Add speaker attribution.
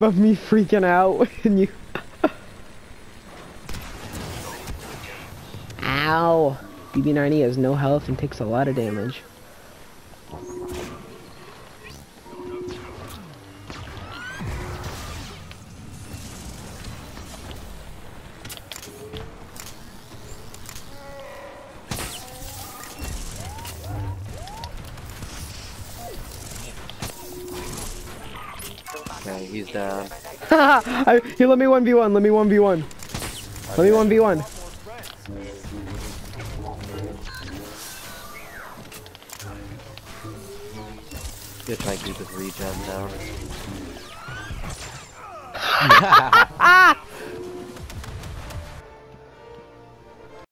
Speaker 1: of me freaking out and you. Ow! BB90 has no health and takes a lot of damage.
Speaker 2: Okay, he's down.
Speaker 1: Here, let me 1v1, let me 1v1. Let me 1v1.
Speaker 2: Gonna try and keep his regen down.